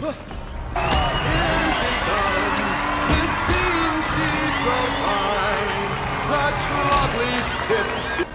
Here she comes, Miss Teen, she's so fine. Such lovely tips.